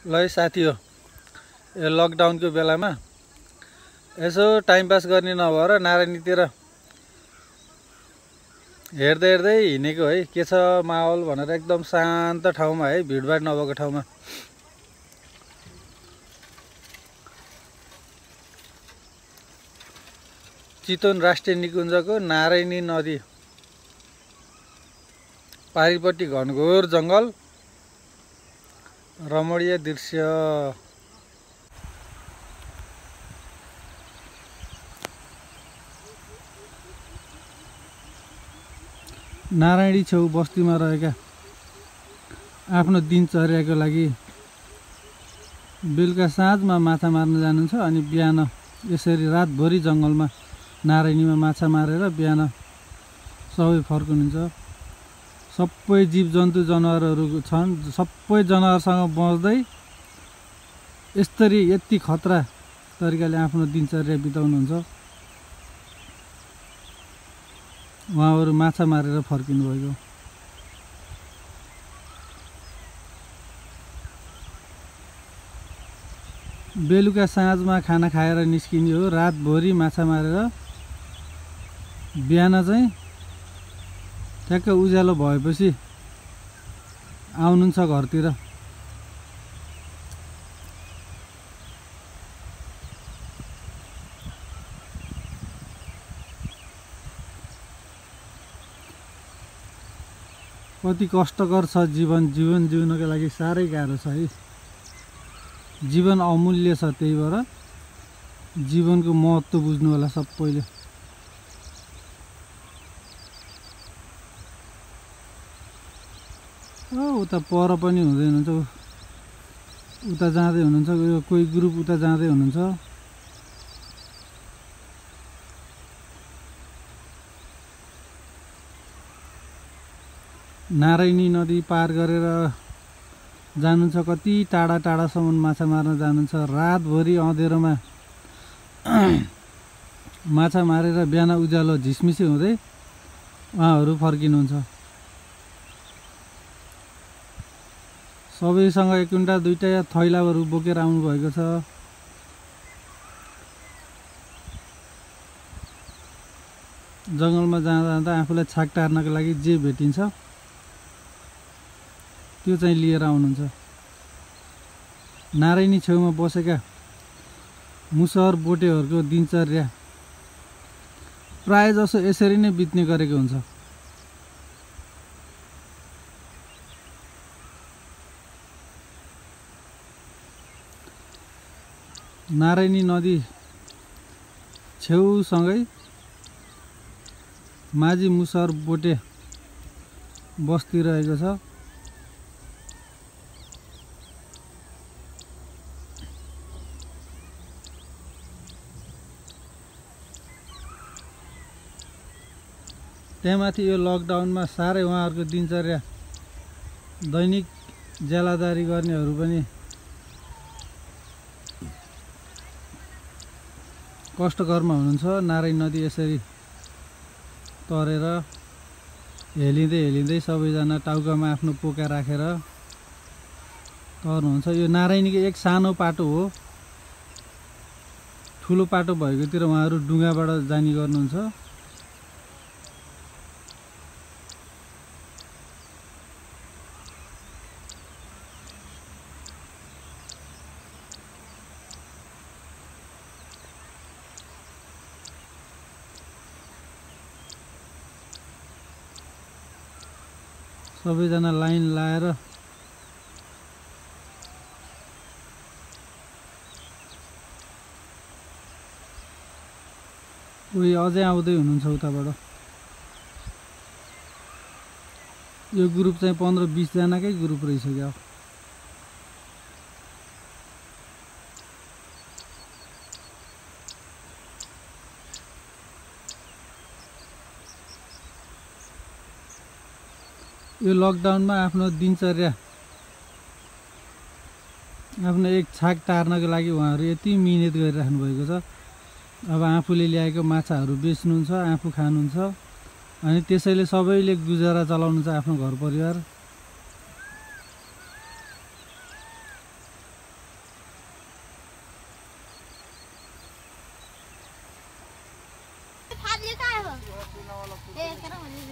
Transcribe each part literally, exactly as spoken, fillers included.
ल है साथी हो, यो लकडाउनको बेलामा यसो टाइम पास गर्ने नभएर नारायणीतिर हेर्दै हेर्दै हिँडेको है। के छ माहौल भनेर एकदम शान्त ठाउँमा है, भिडभाड नभएको ठाउँमा। चितवन राष्ट्रिय निकुञ्जको नारायणी नदी पारिपट्टि घनघोर जङ्गल, रमणीय दृश्य। नारायणी छेउ बस्तीमा रहेका आफ्नो दिनचर्याको लागि बेलुका साँझमा माछा मार्न जानुहुन्छ अनि बिहान यसरी रातभरि जङ्गलमा नारायणीमा माछा मारेर बिहान सबै फर्कनुहुन्छ। सबै जीवजन्तु जनावरहरू छन्, सबै जनावरसँग बस्दै यसरी यति खतरा तरिकाले आफ्नो दिनचर्या बिताउनुहुन्छ। उहाँहरू माछा मारेर फर्किनु भएको। बेलुका साँझमा खाना खाएर निस्किने हो, रातभरि माछा मारेर बिहान चाहिँ ठ्याक्क उज्यालो भएपछि आउनुहुन्छ घरतिर। कति कष्टकर छ जीवन। जीवन जिउनको लागि साह्रै गाह्रो छ है। जीवन अमूल्य छ, त्यही भएर जीवनको महत्त्व बुझ्नु होला सबैले। उता पर पनि हुँदै हुनुहुन्छ, उता जाँदै हुनुहुन्छ, यो कोही ग्रुप उता जाँदै हुनुहुन्छ। नारायणी नदी पार गरेर जानुहुन्छ, कति टाढा टाढासम्म माछा मार्न जानुहुन्छ। रातभरि अँधेरोमा माछा मारेर बिहान उज्यालो झिसमिसी हुँदै उहाँहरू फर्किनुहुन्छ। सबैसँग एक कुन्टा दुईटा या थैलाहरू बोकेर आउनुभएको छ। जङ्गलमा जाँदा जाँदा आफूलाई छाक टार्नको लागि जे भेटिन्छ त्यो चाहिँ लिएर आउनुहुन्छ। नारायणी छेउमा बसेका मुसहर बोटेहरूको दिनचर्या प्राय जसो यसरी नै बित्ने गरेको हुन्छ। नारायणी नदी छेउसँगै माझी मुसहर बोटे बस्ती रहेको छ। त्यहाँमाथि यो लकडाउनमा साह्रै उहाँहरूको दिनचर्या दैनिक ज्यालादारी गर्नेहरू पनि कष्टकरमा हुनुहुन्छ। नारायणी नदी यसरी तरेर हेलिँदै हेलिँदै सबैजना टाउकामा आफ्नो पोका राखेर तर्नुहुन्छ। यो नारायणीको एक सानो पाटो हो, ठुलो पाटो भएकोतिर उहाँहरू डुङ्गाबाट जाने गर्नुहुन्छ। सबैजना लाइन लाएर कोही अझै आउँदै हुनुहुन्छ उताबाट। यो ग्रुप चाहिँ पन्ध्र बिसजनाकै ग्रुप रहेछ क्या। यो लकडाउनमा आफ्नो दिनचर्या, आफ्नो एक छाक टार्नको लागि उहाँहरू यति मिहिनेत गरिराख्नु भएको छ। अब आफूले ल्याएको माछाहरू बेच्नुहुन्छ, आफू खानुहुन्छ, अनि त्यसैले सबैले गुजारा चलाउनुहुन्छ आफ्नो घर परिवार। फाल्यो का हो ए कर भने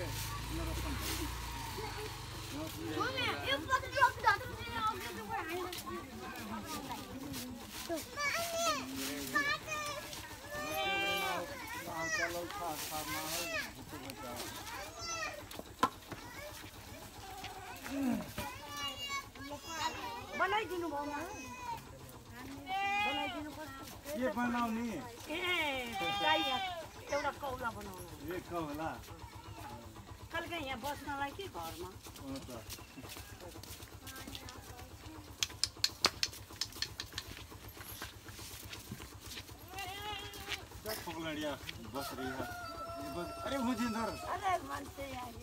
मम्मी यो पक्का ड्रप दादा चाहिँ आउँछ त्यो हाल्नु बनाइदिनु भयो न बनाइदिनु पर्छ के बनाउने ए चाहियो एउटा कौला बनाउनु ए कौला कहिले यहाँ बस्नलाई के घरमा हो त पगलडिया बस रही है अरे मुजिंदर अरे मान्छे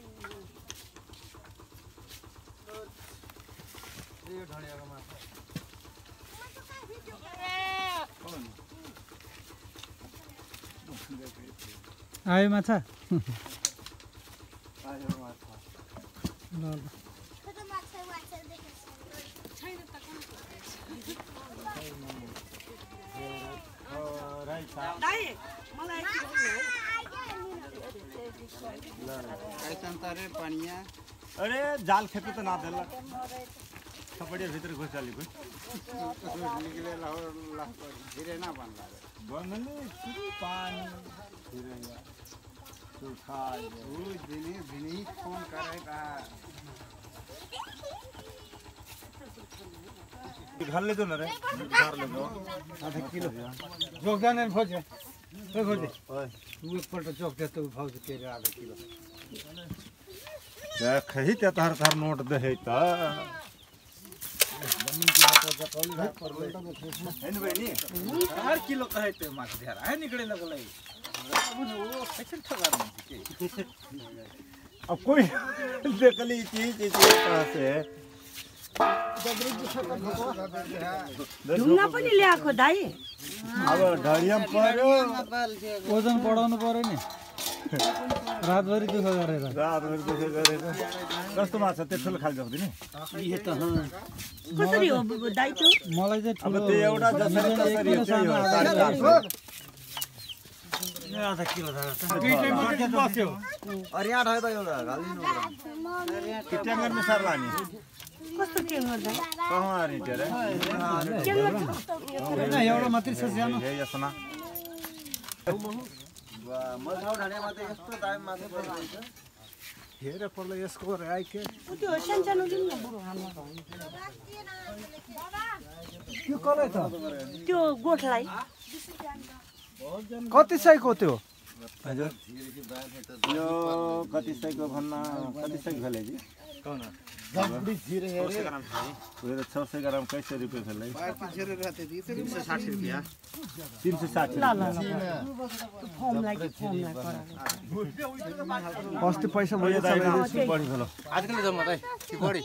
यो ढडियाको माछा आयो माछा आयो माछा ल ल छोटो माछा माछा देखेछ छैन त कोन दाइ मलाई तारे पानिया अरे जाल खेत तो ना देला कपड़े भीतर घुस डाली कोई निकले लाहौर लाह धीरे ना बन रहा बनले पानी धीरे या सुखा वो दिनी दिनी फोन करेगा घर ले दो ना रे घर ले दो आधा किलो जोगदान ने खोजे ए खोजे ओए तू एक पल्ट जोग दे तो भाव से तेरे आधा किलो देख ही ते तार तार नोट दे है त जमीन की तो जकौली भाग पर हैन बनी हर किलो कहे ते माछ देर है निकले लगलै वो कैसे ठगा के अब कोई देखली चीज चीज कहां से ढुङ्गा पनि ल्याएको दाइ अब ढडिया पर्यो ओजन बढाउनु पर्यो नि रातभरि दुःख गरेर रातभरि दुःख गरेर कस्तो माछा त्यो ठुलो खाल जग्दिन यो त कसरी हो दाइ त्यो मलाई चाहिँ अब ठुलो त्यो एउटा जसरी तसरी हो त्यही हो साढे चार सौ आधा किलो बस्यो अरे आठ है त एउटा हालिदिनु के ट्याङ्गर मिसार लाने कस्तो टेङ्गर दाइ कहाँ आरी तेरे होइन एउटा मात्रै छ सानो हे यसना मजा ढाडेमा त यस्तो दाम माछा पर्छ हेर पर्ला यसको राइ के त्यो सानसानो जुन बुढो हाम्रो त्यो कसलाई त त्यो गोठलाई कति सयको त्यो हजुर यो कति सयको भन्न कति सयको खेले जी कौन जबडी झिरे हेरे उयो छ सय ग्राम कैसे रुपैयाँ खेले बाकी झिरे रहते तीन सौ साठ रुपैयाँ तीन सौ साठ ल ल फर्मलाई के फर्मलाई अस्ति पैसा मैले बढी खेलो आजकल जम्मा दाइ कि बढी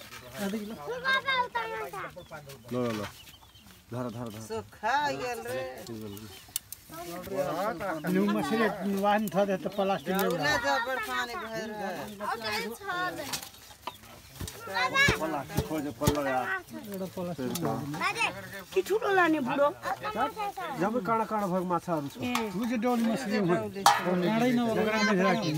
ल ल ल धर धर धर सुखा गेल रे न्यू मछली वाहन था त प्लास्टिक उले जबर पानी भएर प्लास्टिक खोजे पल्ला एउटा प्लास्टिक कि ठुलो लाने बुढो जब काँडा काँडा भएको माछाहरू छ त्यो चाहिँ डोली मछली हो काँडै नभएको राखि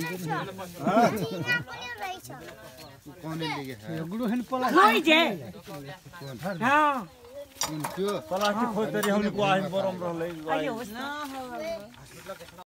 गुडुखेन प्लास्टिक जे हाँ प्लास्टिक खोज्दै रहने को आइन बरम रहलै अहिले होस् न